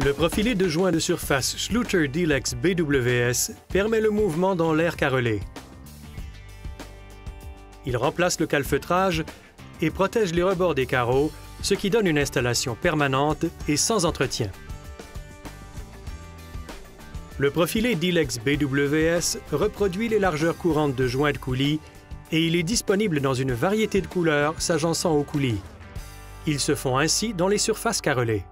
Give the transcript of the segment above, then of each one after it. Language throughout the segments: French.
Le profilé de joint de surface Schluter Deluxe BWS permet le mouvement dans l'air carrelé. Il remplace le calfeutrage et protège les rebords des carreaux, ce qui donne une installation permanente et sans entretien. Le profilé Deluxe BWS reproduit les largeurs courantes de joints de coulis et il est disponible dans une variété de couleurs s'agençant aux coulis. Ils se font ainsi dans les surfaces carrelées.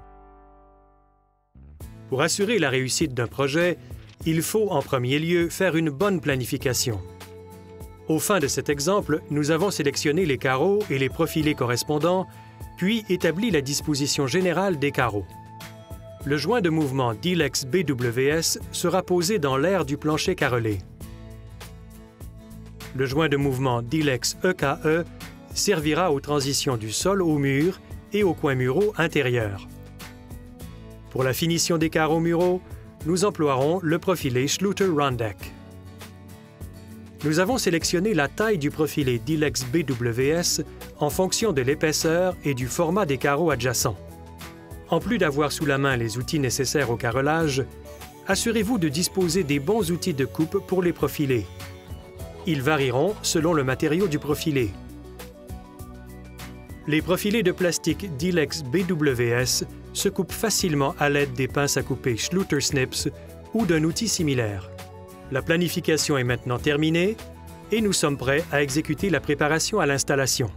Pour assurer la réussite d'un projet, il faut en premier lieu faire une bonne planification. Au fin de cet exemple, nous avons sélectionné les carreaux et les profilés correspondants, puis établi la disposition générale des carreaux. Le joint de mouvement Deluxe BWS sera posé dans l'aire du plancher carrelé. Le joint de mouvement Deluxe EKE servira aux transitions du sol au mur et aux coins muraux intérieurs. Pour la finition des carreaux muraux, nous emploierons le profilé Schluter Rondeck. Nous avons sélectionné la taille du profilé Deluxe BWS en fonction de l'épaisseur et du format des carreaux adjacents. En plus d'avoir sous la main les outils nécessaires au carrelage, assurez-vous de disposer des bons outils de coupe pour les profilés. Ils varieront selon le matériau du profilé. Les profilés de plastique Deluxe BWS se coupent facilement à l'aide des pinces à couper Schluter Snips ou d'un outil similaire. La planification est maintenant terminée et nous sommes prêts à exécuter la préparation à l'installation.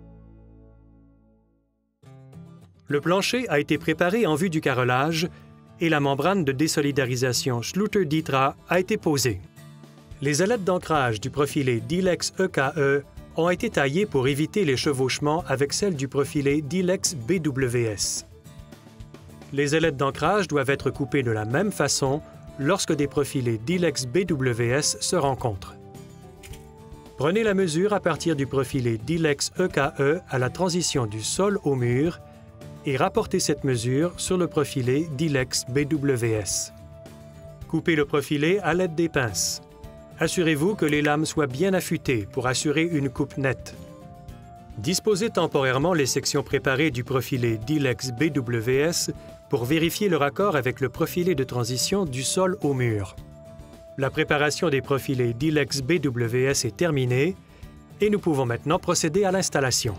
Le plancher a été préparé en vue du carrelage et la membrane de désolidarisation Schluter Ditra a été posée. Les ailettes d'ancrage du profilé Deluxe EKE ont été taillées pour éviter les chevauchements avec celles du profilé Deluxe BWS. Les ailettes d'ancrage doivent être coupées de la même façon lorsque des profilés Deluxe BWS se rencontrent. Prenez la mesure à partir du profilé Deluxe EKE à la transition du sol au mur et rapportez cette mesure sur le profilé Deluxe BWS. Coupez le profilé à l'aide des pinces. Assurez-vous que les lames soient bien affûtées pour assurer une coupe nette. Disposez temporairement les sections préparées du profilé Deluxe BWS pour vérifier le raccord avec le profilé de transition du sol au mur. La préparation des profilés Deluxe BWS est terminée et nous pouvons maintenant procéder à l'installation.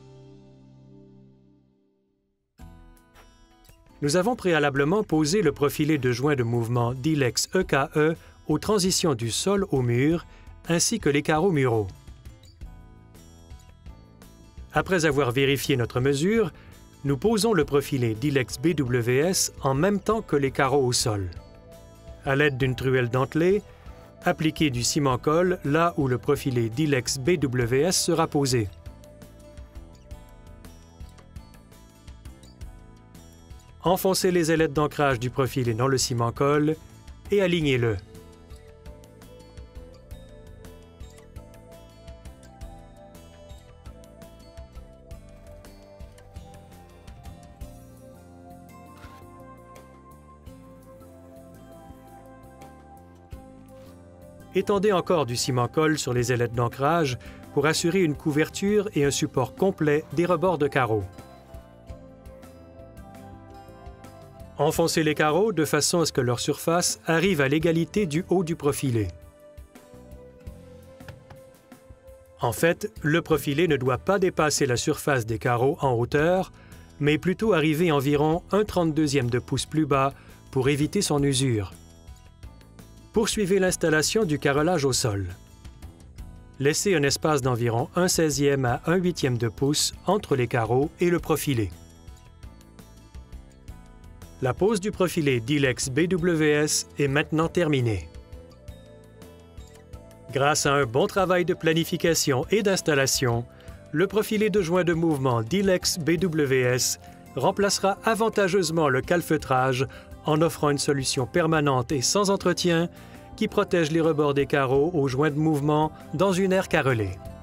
Nous avons préalablement posé le profilé de joint de mouvement Deluxe EKE aux transitions du sol au mur ainsi que les carreaux muraux. Après avoir vérifié notre mesure, nous posons le profilé Deluxe BWS en même temps que les carreaux au sol. À l'aide d'une truelle dentelée, appliquez du ciment-colle là où le profilé Deluxe BWS sera posé. Enfoncez les ailettes d'ancrage du profilé dans le ciment-colle et alignez-le. Étendez encore du ciment-colle sur les ailettes d'ancrage pour assurer une couverture et un support complet des rebords de carreaux. Enfoncez les carreaux de façon à ce que leur surface arrive à l'égalité du haut du profilé. En fait, le profilé ne doit pas dépasser la surface des carreaux en hauteur, mais plutôt arriver environ 1/32e de pouce plus bas pour éviter son usure. Poursuivez l'installation du carrelage au sol. Laissez un espace d'environ 1/16e à 1/8e de pouce entre les carreaux et le profilé. La pose du profilé Deluxe BWS est maintenant terminée. Grâce à un bon travail de planification et d'installation, le profilé de joint de mouvement Deluxe BWS remplacera avantageusement le calfeutrage en offrant une solution permanente et sans entretien qui protège les rebords des carreaux aux joints de mouvement dans une aire carrelée.